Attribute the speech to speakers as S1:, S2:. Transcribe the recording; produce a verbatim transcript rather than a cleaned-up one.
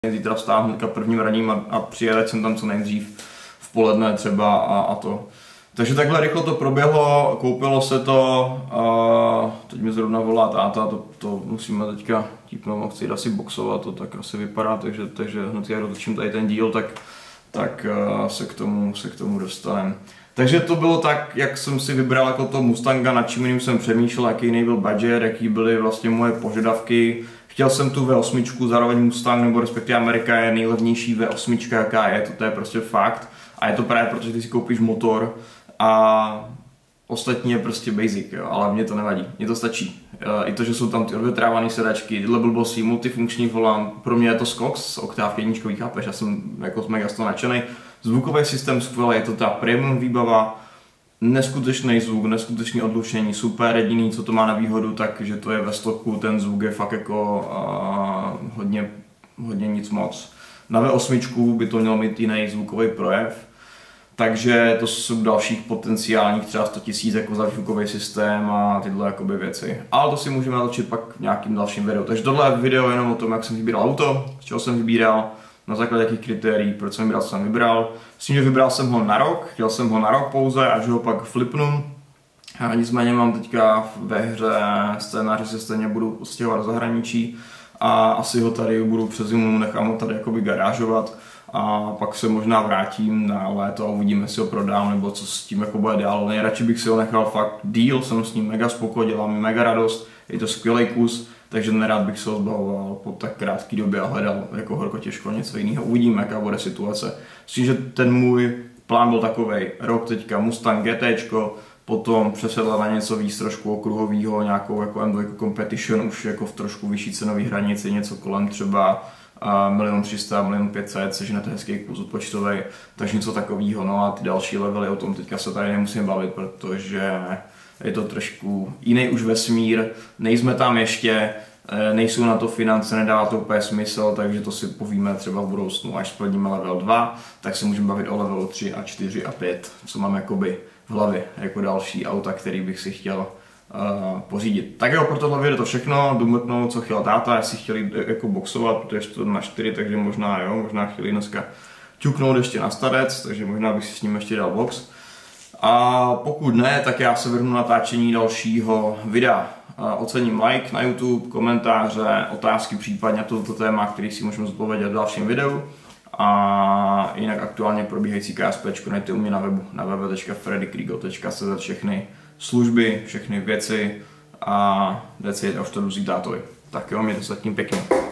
S1: zítra vstávám hnedka prvním raním a, a přijet jsem tam co nejdřív v poledne třeba a, a to. Takže takhle rychle to proběhlo, koupilo se to, a teď mi zrovna volá táta, to, to musíme teďka típnout, chci jít asi boxovat, to tak asi vypadá, takže, takže hned jak dotočím tady ten díl, tak, tak se k tomu, se k tomu dostaneme. Takže to bylo tak, jak jsem si vybral jako to Mustanga, nad čím jiným jsem přemýšlel, jaký jiný byl budget, jaký byly vlastně moje požadavky. Chtěl jsem tu V osm, zároveň Mustang, nebo respektive Amerika je nejlevnější V osm, jaká je, to, to je prostě fakt. A je to právě proto, že ty si koupíš motor a ostatní je prostě basic, jo, ale mě to nevadí, mě to stačí. I to, že jsou tam ty odvětrávané sedačky, tyhle blbosti, multifunkční volant, pro mě je to skok z oktáv jedničkový, chápeš, já jsem jako mega z toho nadšenej. Zvukový systém skvělý, je to ta premium výbava, neskutečný zvuk, neskutečný odlučnění, super, jediný, co to má na výhodu, tak že to je ve stoku, ten zvuk je fakt jako uh, hodně, hodně nic moc. Na V osm by to mělo mít jiný zvukový projev, takže to jsou dalších potenciálních třeba sto tisíc jako za zvukový systém a tyhle jakoby věci. Ale to si můžeme natočit pak v nějakým dalším videu. Takže tohle je video jenom o tom, jak jsem vybíral auto, z čeho jsem vybíral, na základě jakých kritérií, proč jsem vybral, co jsem vybral. S tím, že vybral jsem ho na rok, chtěl jsem ho na rok pouze, až ho pak flipnu. A nicméně mám teďka ve hře scénář, že se stejně budu stěhovat do zahraničí a asi ho tady budu přes zimu, nechám ho tady jakoby garážovat a pak se možná vrátím na léto a uvidíme, jestli ho prodám nebo co s tím jako bude dál. Nejradši bych si ho nechal fakt díl, jsem s ním mega spokojený, dělá mi mega radost, je to skvělý kus. Takže nerád bych se ho zbavoval po tak krátké době a hledal jako horko těžko něco jiného. Uvidíme, jaká bude situace. Myslím, že ten můj plán byl takovej, rok teďka Mustang GTčko, potom přesedla na něco víc trošku okruhového, nějakou jako M dva Competition, už jako v trošku vyšší cenové hranici, něco kolem třeba milion tři sta, milion pět set, což je na to hezký kus odpočtový, takže něco takového. No a ty další levely, o tom teďka se tady nemusím bavit, protože je to trošku jiný už vesmír, nejsme tam ještě, nejsou na to finance, nedává to úplně smysl, takže to si povíme třeba v budoucnu, až splníme level dva, tak se můžeme bavit o levelu tři a čtyři a pět, co mám jakoby v hlavě jako další auta, který bych si chtěl uh, pořídit. Tak jo, pro tohle video to všechno, domrknout, co chtěl táta, jestli chtěli jako boxovat, protože to na čtyři, takže možná jo, možná chtěli dneska ťuknout ještě na starec, takže možná bych si s ním ještě dal box. A pokud ne, tak já se vrhnu natáčení dalšího videa. Ocením like na YouTube, komentáře, otázky případně toto téma, který si můžeme zodpovědět v dalším videu. A jinak aktuálně probíhající KSPčko najděte u mě na webu na w w w tečka freddy kriegel tečka c z všechny služby, všechny věci a that's it, a už to jdu vzít tátovi. Tak jo, mějte se tím pěkně.